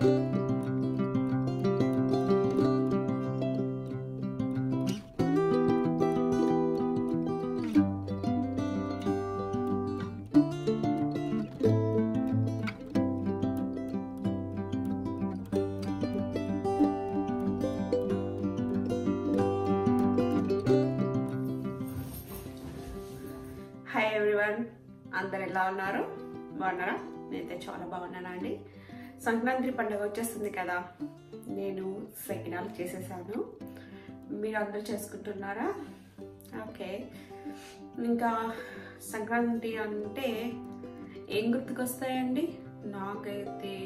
Hi everyone, అందరు ఎలా ఉన్నారు? బాగున్నారా? నేనైతే చాలా బాగున్నానండి. సంక్రాంతి పండుగ వచ్చేస్తుంది కదా, నేను సకినాలు చేసేసాను. మీరు అందరూ చేసుకుంటున్నారా? ఓకే. ఇంకా సంక్రాంతి అంటే ఏం గుర్తుకొస్తాయండి? నాకైతే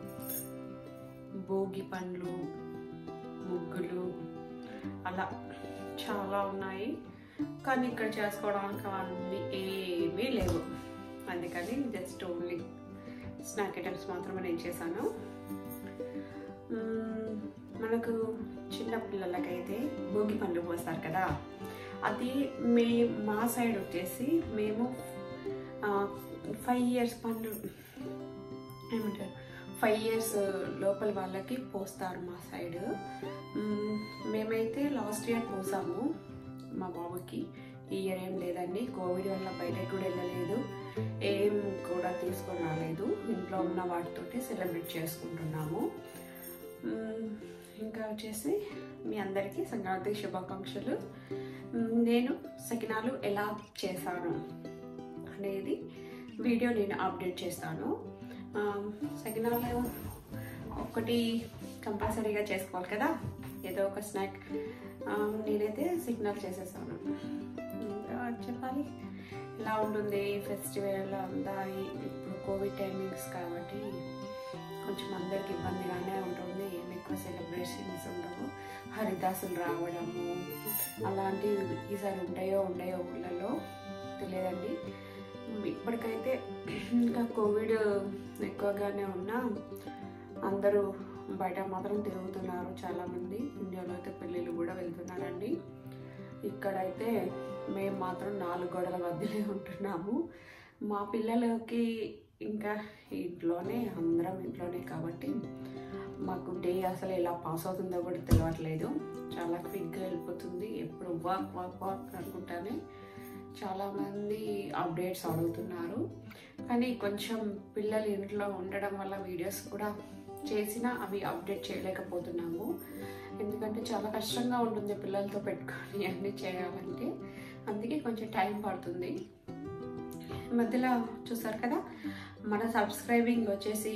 భోగి పండ్లు, ముగ్గులు అలా చాలా ఉన్నాయి. కానీ ఇక్కడ చేసుకోవడానికి అవన్నీ ఏమీ లేవు. అందుకని జస్ట్ ఓన్లీ స్నాక్ ఐటమ్స్ మాత్రమే నేను చేశాను. మనకు చిన్న పిల్లలకైతే భోగి పండ్లు పోస్తారు కదా, అది మా సైడ్ వచ్చేసి మేము 5 years పండ్లు ఏమంటారు 5 years లోపల వాళ్ళకి పోస్తారు మా సైడ్. మేమైతే లాస్ట్ ఇయర్ పోసాము మా బాబుకి. ఈ ఇయర్ ఏం లేదండి, కోవిడ్ వల్ల బయటకు కూడా వెళ్ళలేదు, ఏం కూడా తీసుకొని రాలేదు. ఇంట్లో ఉన్న వాటితోటి సెలబ్రేట్ చేసుకుంటున్నాము. ఇంకా వచ్చేసి మీ అందరికీ సంక్రాంతి శుభాకాంక్షలు. నేను సకినాలు ఎలా చేశాను అనేది వీడియో నేను అప్డేట్ చేస్తాను. సకినాలు ఒకటి కంపల్సరీగా చేసుకోవాలి కదా, ఏదో ఒక స్నాక్. నేనైతే సకినాలు చేసేసాను. ఇంకా చెప్పాలి ఎలా ఉంటుంది ఫెస్టివల్ అంతా. ఇప్పుడు కోవిడ్ టైమింగ్స్ కాబట్టి కొంచెం అందరికి ఇబ్బందిగానే ఉంటుంది, ఏమి ఎక్కువ సెలబ్రేషన్స్ ఉండవు. హరిదాసులు రావడము అలాంటివి ఈసారి ఉంటాయో ఊళ్ళలో తెలియదండి. ఇప్పటికైతే ఇంకా కోవిడ్ ఎక్కువగానే ఉన్నా అందరూ బయట మాత్రం తిరుగుతున్నారు చాలామంది. ఇండియాలో అయితే పెళ్ళిళ్ళు కూడా వెళ్తున్నారండి. ఇక్కడైతే మేము మాత్రం 4 గోడల మధ్యలో ఉంటున్నాము. మా పిల్లలకి ఇంకా ఇంట్లోనే, అందరం ఇంట్లోనే కాబట్టి మాకు డే అసలు ఎలా పాస్ అవుతుందో కూడా తెలియట్లేదు. చాలా క్విక్గా వెళ్ళిపోతుంది. ఎప్పుడు వాక్ అనుకుంటానే చాలామంది అప్డేట్స్ అడుగుతున్నారు. కానీ కొంచెం పిల్లలు ఇంట్లో ఉండడం వల్ల వీడియోస్ కూడా చేసినా అవి అప్డేట్ చేయలేకపోతున్నాము. ఎందుకంటే చాలా కష్టంగా ఉంటుంది పిల్లలతో పెట్టుకొని అన్నీ చేయాలంటే. అందుకే కొంచెం టైం పడుతుంది. మధ్యలో చూసారు కదా, మన సబ్స్క్రైబింగ్ వచ్చేసి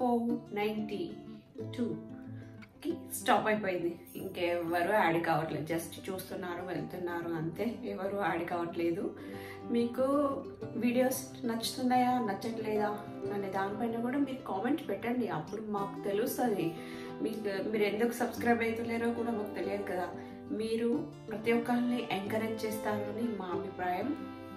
492కి స్టాప్ అయిపోయింది. ఇంకెవరు యాడ్ కావట్లేదు, జస్ట్ చూస్తున్నారు, వెళ్తున్నారు అంతే, ఎవరు యాడ్ కావట్లేదు. మీకు వీడియోస్ నచ్చుతున్నాయా నచ్చట్లేదా అనే దానిపైన కూడా మీరు కామెంట్ పెట్టండి. అప్పుడు మాకు తెలుస్తుంది మీరు ఎందుకు సబ్స్క్రైబ్ అవుతలేరో కూడా మాకు తెలియదు కదా. మీరు ప్రతి ఒక్కరిని ఎంకరేజ్ చేస్తారని మా అభిప్రాయం.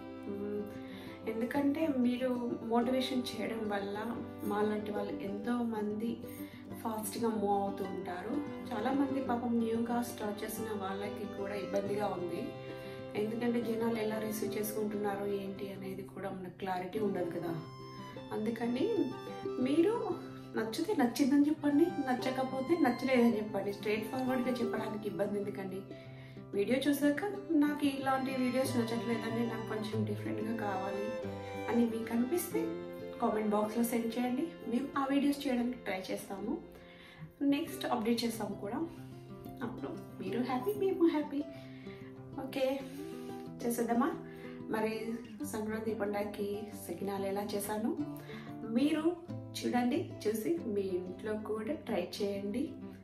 ఎందుకంటే మీరు మోటివేషన్ చేయడం వల్ల మాలాంటి వాళ్ళు ఎంతోమంది ఫాస్ట్గా మూవ్ అవుతూ ఉంటారు. చాలామంది పాపం న్యూగా స్టార్ట్ చేసిన వాళ్ళకి కూడా ఇబ్బందిగా ఉంది. ఎందుకంటే జనాలు ఎలా రిసీవ్ చేసుకుంటున్నారు ఏంటి అనేది కూడా మనకు క్లారిటీ ఉండదు కదా. అందుకని మీరు నచ్చితే నచ్చిందని చెప్పండి, నచ్చకపోతే నచ్చలేదని చెప్పండి. స్ట్రైట్ ఫార్వర్డ్గా చెప్పడానికి ఇబ్బంది ఎందుకండి. వీడియో చూసాక నాకు ఇలాంటి వీడియోస్ నచ్చట్లేదండి, నాకు కొంచెం డిఫరెంట్గా కావాలి అని మీకు అనిపిస్తే కామెంట్ బాక్స్లో సెండ్ చేయండి. మేము ఆ వీడియోస్ చేయడానికి ట్రై చేస్తాము, నెక్స్ట్ అప్డేట్ చేస్తాము కూడా. అప్పుడు మీరు హ్యాపీ, మేము హ్యాపీ. ఓకే, చేసేద్దామా? మరి సంక్రాంతి పండుగకి సకినాలు ఎలా చేశాను మీరు చూడండి, చూసి మీ ఇంట్లో కూడా ట్రై చేయండి.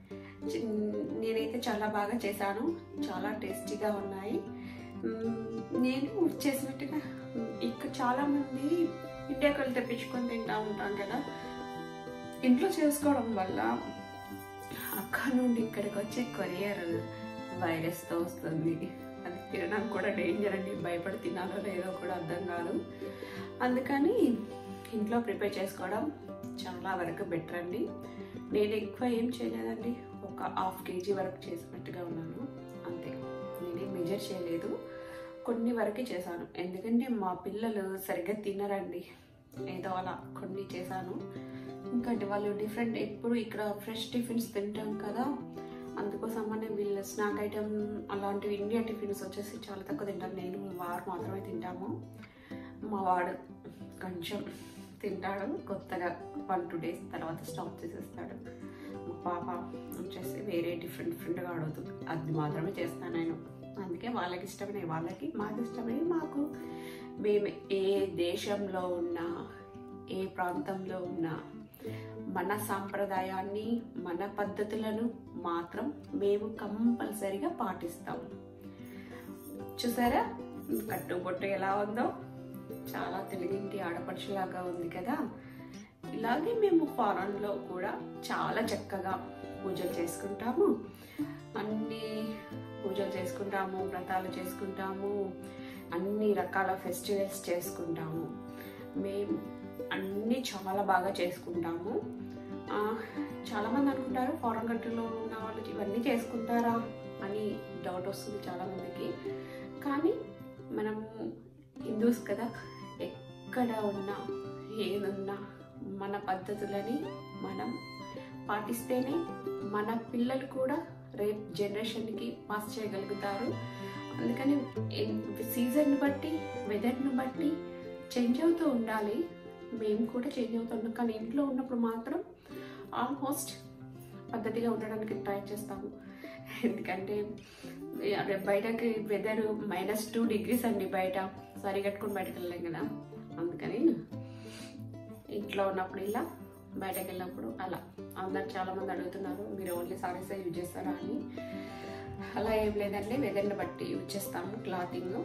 నేనైతే చాలా బాగా చేశాను, చాలా టేస్టీగా ఉన్నాయి. నేను చేసినట్టుగా ఇక్కడ చాలామంది ఇండియాకి వెళ్ళి తెప్పించుకొని తింటూ ఉంటాం కదా. ఇంట్లో చేసుకోవడం వల్ల అక్కడ నుండి ఇక్కడికి వచ్చే కొరియర్ వైరస్తో వస్తుంది. అది తినడానికి కూడా డేంజర్ అండి, భయపడి తినాలో లేదో కూడా అర్థం కాదు. అందుకని ఇంట్లో ప్రిపేర్ చేసుకోవడం చాలా వరకు బెటర్ అండి. నేను ఎక్కువ ఏం చేయలేదండి, ఒక 1/2 kg వరకు చేసినట్టుగా ఉన్నాను అంతే. నేనేం మెజర్ చేయలేదు, కొన్ని వరకు చేశాను. ఎందుకంటే మా పిల్లలు సరిగ్గా తినరండి, ఏదో అలా కొన్ని చేశాను. ఎందుకంటే వాళ్ళు డిఫరెంట్ ఎప్పుడు ఇక్కడ ఫ్రెష్ టిఫిన్స్ తింటాం కదా, అందుకోసమనే వీళ్ళ స్నాక్ ఐటమ్ అలాంటివి ఇండియా టిఫిన్స్ వచ్చేసి చాలా తక్కువ తింటాను. నేను వారు మాత్రమే తింటాము. మా వాడు కొంచెం తింటాడు, కొత్తగా 1-2 days తర్వాత స్టాప్ చేసేస్తాడు. మా పాప వచ్చేసి వేరే డిఫరెంట్గా అడుగుతుంది, అది మాత్రమే చేస్తాను నేను. అందుకే వాళ్ళకి ఇష్టమైన వాళ్ళకి, మాకు ఇష్టమైన మాకు. మేము ఏ దేశంలో ఉన్నా, ఏ ప్రాంతంలో ఉన్నా, మన సాంప్రదాయాన్ని, మన పద్ధతులను మాత్రం మేము కంపల్సరీగా పాటిస్తాము. చూసారా కట్టుబొట్టు ఎలా ఉందో, చాలా తెలుగింటి ఆడపడుచులాగా ఉంది కదా. ఇలాగే మేము ఫారెన్లో కూడా చాలా చక్కగా పూజలు చేసుకుంటాము, అన్ని పూజలు చేసుకుంటాము, వ్రతాలు చేసుకుంటాము, అన్ని రకాల ఫెస్టివల్స్ చేసుకుంటాము. మేము అన్నీ చాలా బాగా చేసుకుంటాము. చాలామంది అనుకుంటారు ఫారెన్ కంట్రీలో ఉన్న వాళ్ళు ఇవన్నీ చేసుకుంటారా అని డౌట్ వస్తుంది చాలామందికి. కానీ మనము హిందూస్ కదా, ఎక్కడ ఉన్నా ఏదున్నా మన పద్ధతులని మనం పాటిస్తేనే మన పిల్లలు కూడా రేపు జనరేషన్కి పాస్ చేయగలుగుతారు. అందుకని సీజన్ని బట్టి, వెదర్ని బట్టి చేంజ్ అవుతూ ఉండాలి. మేము కూడా చేంజ్ అవుతున్నాం, కానీ ఇంట్లో ఉన్నప్పుడు మాత్రం ఆల్మోస్ట్ పద్ధతిగా ఉండడానికి ట్రై చేస్తాము. ఎందుకంటే బయటకి వెదర్ -2 degrees అండి, బయట సారీ కట్టుకొని బయటకు వెళ్ళలేం కదా. అందుకని ఇంట్లో ఉన్నప్పుడు ఇలా, బయటకు వెళ్ళినప్పుడు అలా. అందరు చాలామంది అడుగుతున్నారు మీరు ఓన్లీ సారీసే యూజ్ చేస్తారా అని. అలా ఏం లేదండి, వెదర్ని బట్టి యూజ్ చేస్తాము క్లాతింగ్.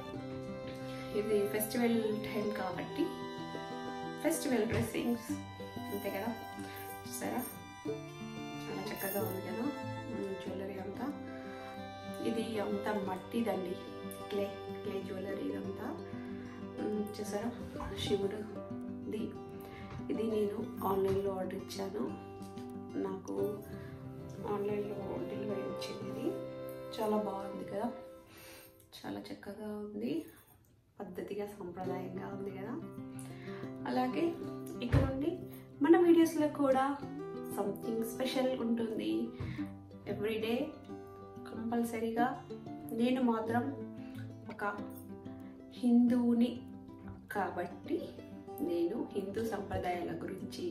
ఇది ఫెస్టివల్ టైం కాబట్టి ఫెస్టివల్ డ్రెస్సింగ్స్ అంతే కదా. చూసారా చాలా చక్కగా ఉంది కదా జ్యువెలరీ అంతా. ఇది అంతా మట్టిదండి, క్లే జ్యువెలరీ ఇదంతా. చూసారా శివుడుది. ఇది నేను ఆన్లైన్లో ఆర్డర్ ఇచ్చాను, నాకు ఆన్లైన్లో డెలివరీ వచ్చింది. ఇది చాలా బాగుంది కదా, చాలా చక్కగా ఉంది, పద్ధతిగా సాంప్రదాయంగా ఉంది కదా. అలాగే ఇక్కడ నుండి మన వీడియోస్లో కూడా సంథింగ్ స్పెషల్ ఉంటుంది. ఎవ్రీడే కంపల్సరీగా నేను మాత్రం ఒక హిందువుని కాబట్టి నేను హిందూ సంప్రదాయాల గురించి,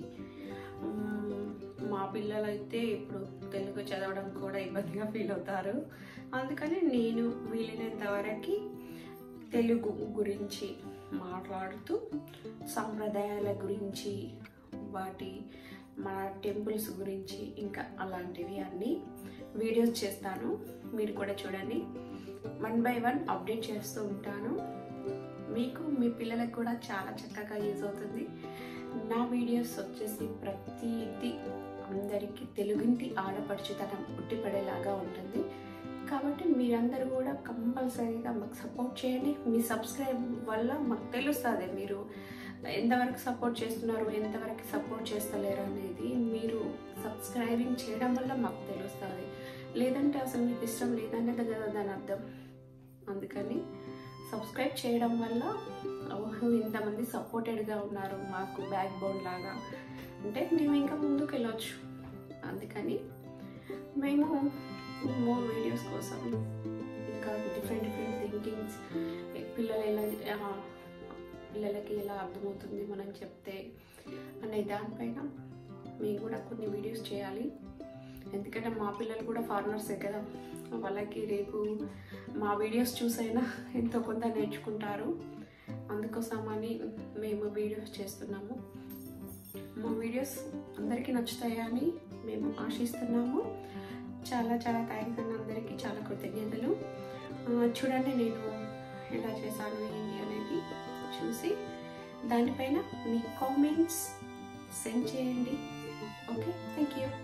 మా పిల్లలైతే ఇప్పుడు తెలుగు చదవడం కూడా ఇబ్బందిగా ఫీల్ అవుతారు. అందుకని నేను వీలైనంత వరకు తెలుగు గురించి మాట్లాడుతూ, సంప్రదాయాల గురించి, వాటి మన టెంపుల్స్ గురించి, ఇంకా అలాంటివి అన్నీ వీడియోస్ చేస్తాను. మీరు కూడా చూడండి, 1 by 1 అప్డేట్ చేస్తూ ఉంటాను. మీకు మీ పిల్లలకు కూడా చాలా చక్కగా యూజ్ అవుతుంది. నా వీడియోస్ వచ్చేసి ప్రతిదీ అందరికీ తెలుగింటి ఆడపడుచుతనం ఉట్టిపడేలాగా ఉంటుంది. కాబట్టి మీరందరూ కూడా కంపల్సరీగా మాకు సపోర్ట్ చేయండి. మీ సబ్స్క్రైబ్ వల్ల మాకు తెలుస్తుంది మీరు ఎంతవరకు సపోర్ట్ చేస్తున్నారు, ఎంతవరకు సపోర్ట్ చేస్తలేరు అనేది. మీరు సబ్స్క్రైబింగ్ చేయడం వల్ల మాకు తెలుస్తుంది. లేదంటే అసలు మీకు ఇష్టం లేదనేది కదా దాని అర్థం. అందుకని సబ్స్క్రైబ్ చేయడం వల్ల ఇంతమంది సపోర్టెడ్గా ఉన్నారు, మాకు బ్యాక్ బోన్ లాగా, అంటే మేము ఇంకా ముందుకు వెళ్ళొచ్చు. అందుకని మేము మోర్ వీడియోస్ కోసం ఇంకా డిఫరెంట్ థింకింగ్స్, పిల్లలకి ఎలా అర్థమవుతుంది మనం చెప్తే అనే దానిపైన మేము కూడా కొన్ని వీడియోస్ చేయాలి. ఎందుకంటే మా పిల్లలు కూడా ఫారినర్సే కదా, వాళ్ళకి రేపు మా వీడియోస్ చూసైనా ఎంతో కొంత నేర్చుకుంటారు. అందుకోసమని మేము వీడియోస్ చేస్తున్నాము. మా వీడియోస్ అందరికీ నచ్చుతాయని మేము ఆశిస్తున్నాము. చాలా థ్యాంక్స్ అండి, అందరికీ చాలా కృతజ్ఞతలు. చూడండి నేను ఎలా చేశాను ఏంటి అనేది చూసి దానిపైన మీ కామెంట్స్ సెండ్ చేయండి. Okay, thank you.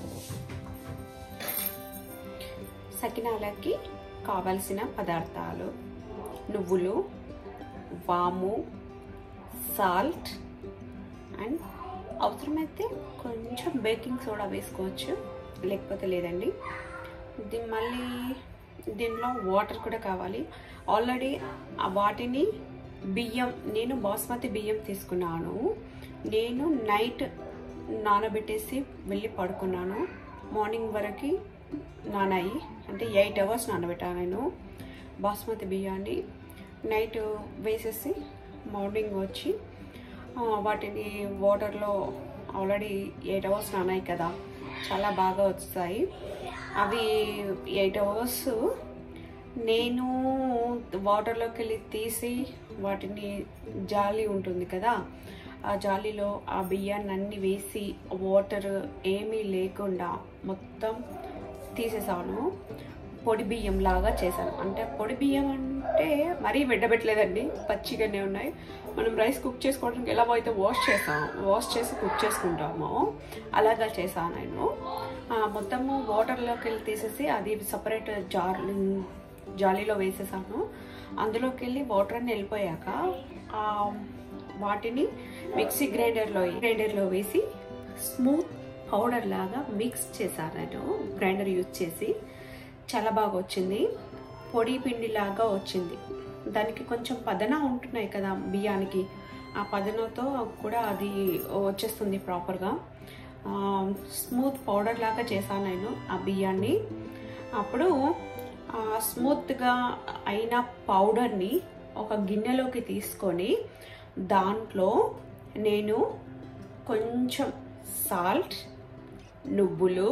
సకినాలకి కావలసిన పదార్థాలు: నువ్వులు, వాము, సాల్ట్ అండ్ అవసరమైతే కొంచెం బేకింగ్ సోడా వేసుకోవచ్చు, లేకపోతే లేదండి. మళ్ళీ దీనిలో వాటర్ కూడా కావాలి. ఆల్రెడీ వాటిని బియ్యం, నేను బాస్మతి బియ్యం తీసుకున్నాను. నేను నైట్ నానబెట్టేసి వెళ్ళి పడుకున్నాను. మార్నింగ్ వరకు నానాయి, అంటే 8 hours నానబెట్టాను నేను బాస్మతి బియ్యాన్ని. నైట్ వేసేసి మార్నింగ్ వచ్చి వాటిని వాటర్లో ఆల్రెడీ 8 hours నానాయి కదా, చాలా బాగా వస్తాయి అవి. 8 hours నేను వాటర్లోకి వెళ్ళి తీసి వాటిని జాలి ఉంటుంది కదా, ఆ జాలీలో ఆ బియ్యాన్ని అన్ని వేసి వాటర్ ఏమీ లేకుండా మొత్తం తీసేసాను. పొడి బియ్యం లాగా చేశాను. అంటే పొడి బియ్యం అంటే మరీ వెడ్డబెట్టలేదండి, పచ్చిగానే ఉన్నాయి. మనం రైస్ కుక్ చేసుకోవడానికి ఎలా అయితే వాష్ చేసి కుక్ చేసుకుంటామో అలాగా చేశాను నేను. మొత్తము వాటర్లోకి వెళ్ళి తీసేసి అది సపరేట్ జాలీలో వేసేసాను. అందులోకి వెళ్ళి వాటర్ అన్ని వెళ్ళిపోయాక వాటిని మిక్సీ గ్రైండర్లో వేసి స్మూత్ పౌడర్ లాగా మిక్స్ చేశాను నేను. గ్రైండర్ యూజ్ చేసి చాలా బాగా వచ్చింది, పొడి పిండి లాగా వచ్చింది. దానికి కొంచెం పదన ఉంటున్నాయి కదా బియ్యానికి, ఆ పదనతో కూడా అది వచ్చేస్తుంది ప్రాపర్గా. స్మూత్ పౌడర్ లాగా చేశాను నేను ఆ బియ్యాన్ని. అప్పుడు స్మూత్గా అయిన పౌడర్ని ఒక గిన్నెలోకి తీసుకొని దాంట్లో నేను కొంచెం సాల్ట్, నువ్వులు,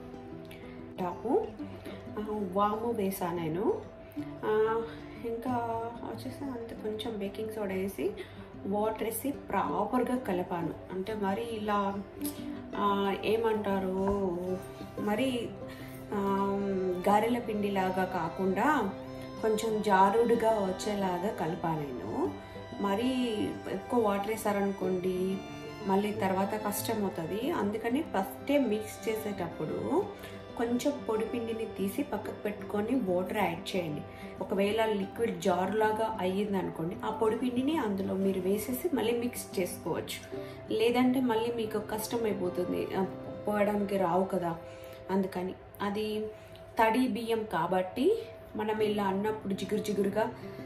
వాము వేసాను నేను. ఇంకా వచ్చేసి అంత కొంచెం బేకింగ్ సోడా వేసి వాటర్ వేసి ప్రాపర్గా కలిపాను. అంటే మరి ఇలా ఏమంటారు, మరి గారెల పిండిలాగా కాకుండా కొంచెం జారుడుగా వచ్చేలాగా కలిపాను నేను. మరీ ఎక్కువ వాటర్ వేసారనుకోండి మళ్ళీ తర్వాత కష్టం అవుతుంది. అందుకని ఫస్టే మిక్స్ చేసేటప్పుడు కొంచెం పొడి పిండిని తీసి పక్కకు పెట్టుకొని వాటర్ యాడ్ చేయండి. ఒకవేళ లిక్విడ్ జారులాగా అయ్యింది అనుకోండి, ఆ పొడి పిండిని అందులో మీరు వేసేసి మళ్ళీ మిక్స్ చేసుకోవచ్చు. లేదంటే మళ్ళీ మీకు కష్టం అయిపోతుంది, పోయడానికి రావు కదా. అందుకని అది తడి బియ్యం కాబట్టి మనం ఇలా అన్నప్పుడు జిగురుగా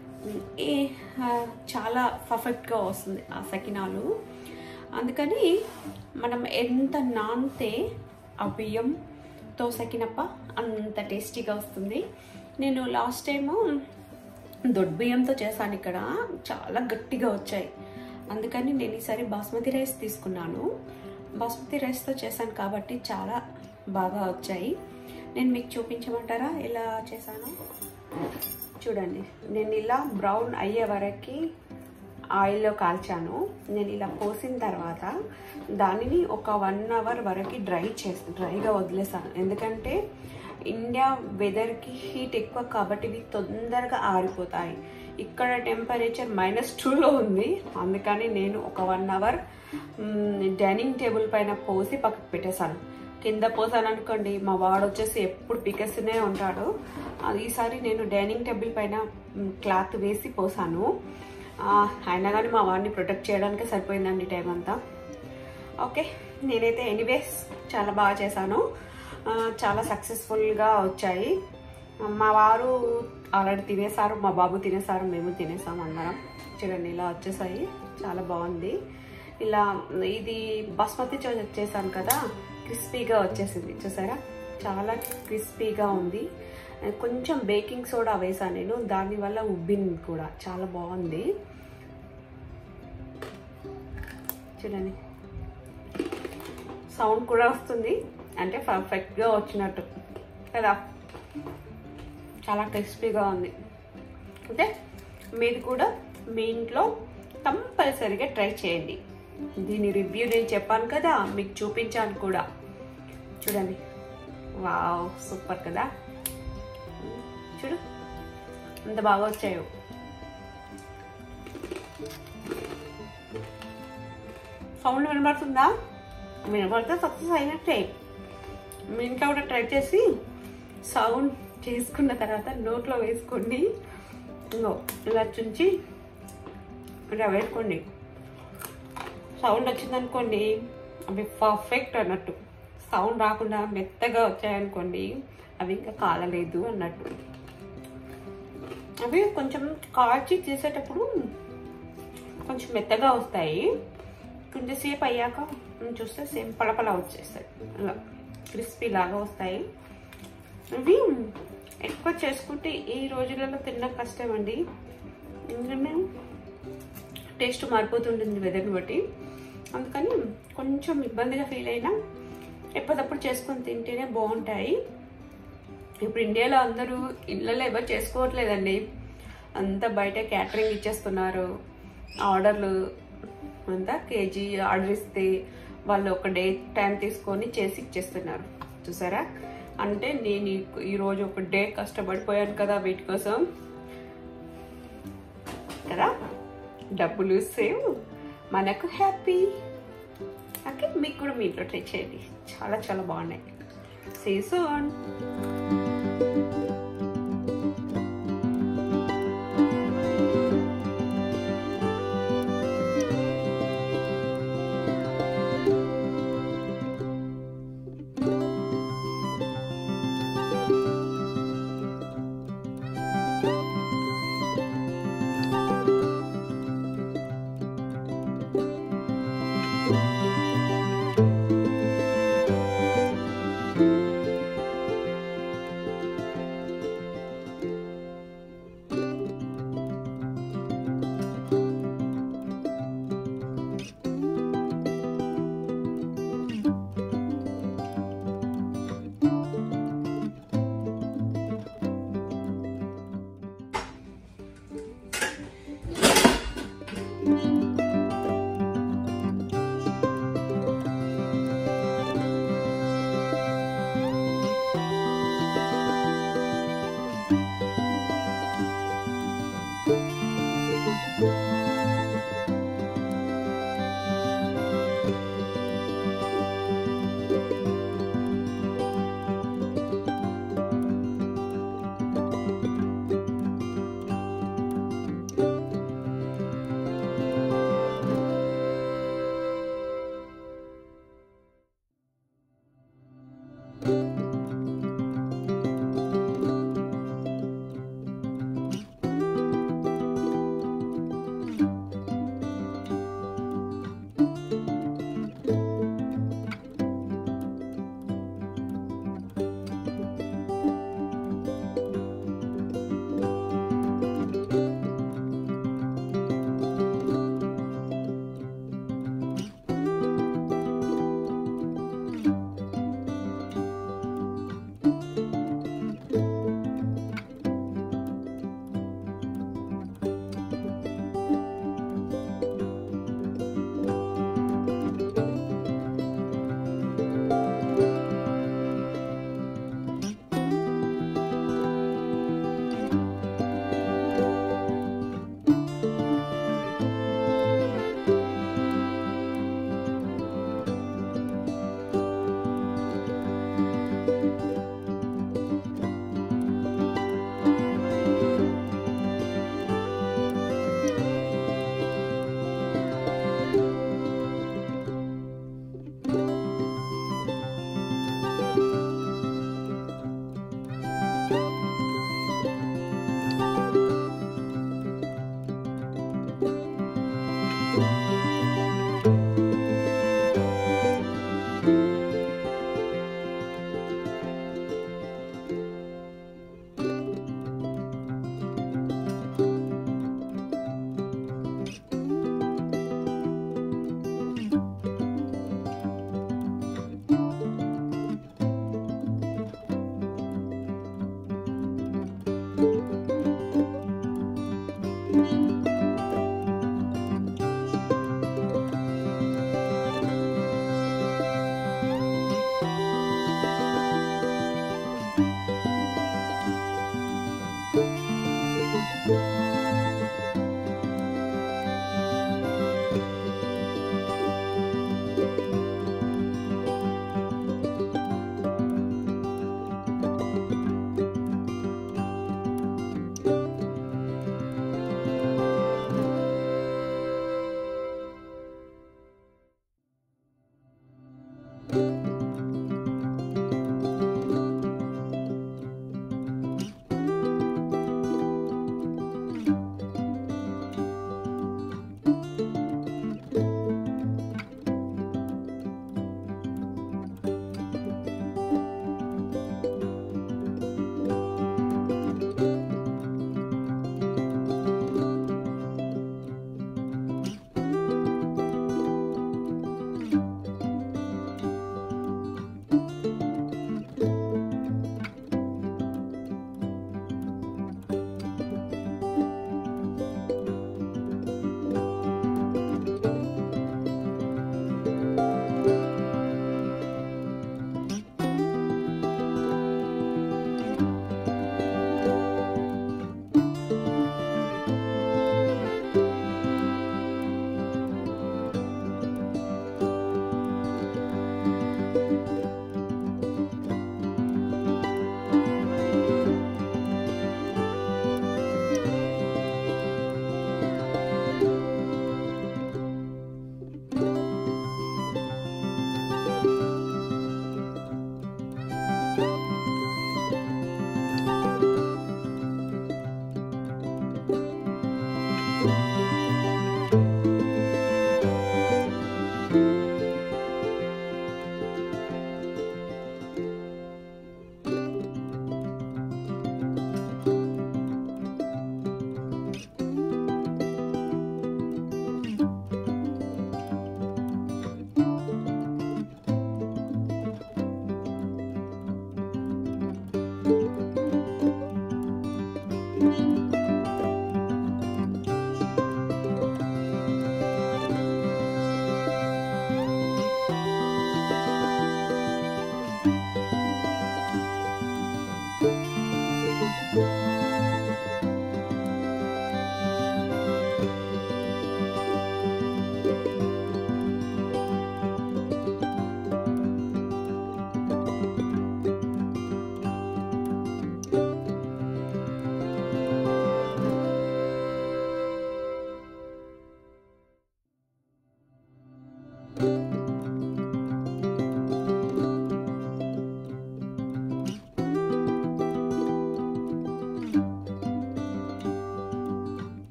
చాలా పర్ఫెక్ట్గా వస్తుంది ఆ సకినాలు. అందుకని మనం ఎంత నానితే ఆ బియ్యంతో సకినప్ప అంత టేస్టీగా వస్తుంది. నేను లాస్ట్ టైము దొడ్డు బియ్యంతో చేశాను, ఇక్కడ చాలా గట్టిగా వచ్చాయి. అందుకని నేను ఈసారి బాస్మతి రైస్ తీసుకున్నాను. బాస్మతి రైస్తో చేశాను కాబట్టి చాలా బాగా వచ్చాయి. నేను మీకు చూపించమంటారా ఎలా చేశాను? చూడండి, నేను ఇలా బ్రౌన్ అయ్యే వరకు ఆయిల్లో కాల్చాను. నేను ఇలా పోసిన తర్వాత దానిని ఒక 1 hour వరకు డ్రైగా వదిలేసాను. ఎందుకంటే ఇండియా వెదర్కి హీట్ ఎక్కువ కాబట్టి ఇవి తొందరగా ఆరిపోతాయి. ఇక్కడ టెంపరేచర్ -2లో ఉంది. అందుకని నేను ఒక 1 hour డైనింగ్ టేబుల్ పైన పోసి పక్కకు పెట్టేశాను. కింద పోసాను అనుకోండి మా వాడు వచ్చేసి ఎప్పుడు పికేస్తూనే ఉంటాడు. ఈసారి నేను డైనింగ్ టేబుల్ పైన క్లాత్ వేసి పోసాను. అయినా కానీ మా వాడిని ప్రొటెక్ట్ చేయడానికి సరిపోయిందండి టైం అంతా. ఓకే, నేనైతే ఎనీవేస్ చాలా బాగా చేశాను, చాలా సక్సెస్ఫుల్గా వచ్చాయి. మా వారు ఆల్రెడీ తినేసారు, మా బాబు తినేసారు, మేము తినేసాము అందరం. చూడండి ఇలా వచ్చేసాయి, చాలా బాగుంది. ఇలా ఇది బాస్మతి చేశాను కదా, క్రిస్పీగా వచ్చేసింది. చూసారా, చాలా క్రిస్పీగా ఉంది. కొంచెం బేకింగ్ సోడా వేసాను నేను, దానివల్ల ఉబ్బింది కూడా, చాలా బాగుంది. చూడండి సౌండ్ కూడా వస్తుంది, అంటే పర్ఫెక్ట్గా వచ్చినట్టు కదా, చాలా క్రిస్పీగా ఉంది. అంటే మీరు కూడా మీ ఇంట్లో కంపల్సరీగా ట్రై చేయండి. దీని రివ్యూ నేను చెప్పాను కదా, మీకు చూపించాను కూడా. చూడండి, వావ్ సూపర్ కదా, చూడు ఎంత బాగా వచ్చాయో. సౌండ్ వినబడుతుందా? వినబడితే సక్సెస్ అయినట్టే. మీ ఇంట్లో కూడా ట్రై చేసి సౌండ్ చేసుకున్న తర్వాత నోట్లో వేసుకోండి. ఇలా చుంచి ఇలా వేసుకోండి. సౌండ్ వచ్చిందనుకోండి అవి పర్ఫెక్ట్ అన్నట్టు. సౌండ్ రాకుండా మెత్తగా వచ్చాయనుకోండి అవి ఇంకా కాలలేదు అన్నట్టు. అవి కొంచెం కాల్చి చేసేటప్పుడు కొంచెం మెత్తగా వస్తాయి, కొంచెంసేపు అయ్యాక చూస్తే సేమ్ పలపలా వచ్చేస్తాయి, అలా క్రిస్పీ లాగా వస్తాయి. ఇవి ఎక్కువ చేసుకుంటే ఈ రోజులలో తినడం కష్టం అండి, ఎందుకంటే టేస్ట్ మారిపోతుంటుంది వెదర్ని బట్టి. అందుకని కొంచెం ఇబ్బందిగా ఫీల్ అయినా ఎప్పటికప్పుడు చేసుకొని తింటేనే బాగుంటాయి. ఇప్పుడు ఇండియాలో అందరూ ఇళ్ళలో ఎవరు చేసుకోవట్లేదండి, అంతా బయట క్యాటరింగ్ ఇచ్చేస్తున్నారు. ఆర్డర్లు అంతా కేజీ ఆర్డర్ ఇస్తే వాళ్ళు ఒక డే టైం తీసుకొని చేసి ఇచ్చేస్తున్నారు. చూసారా, అంటే నేను ఈరోజు ఒక డే కష్టపడిపోయాను కదా వీటి కోసం కదా, డబ్బులు సేవ్, మనకు హ్యాపీ. ఓకే, మీకు కూడా మీ ఇంట్లో ట్రై చేయండి, చాలా చాలా బాగున్నాయి. See you soon.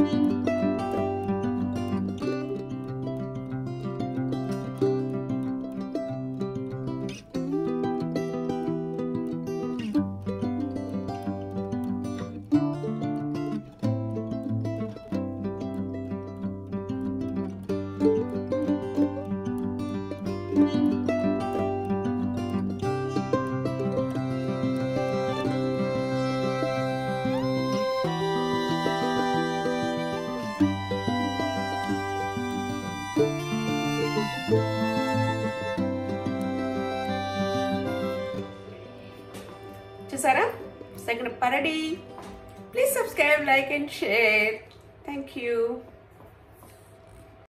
చూసారా సెకండ్ పరడి. Please subscribe, like and share. Thank you.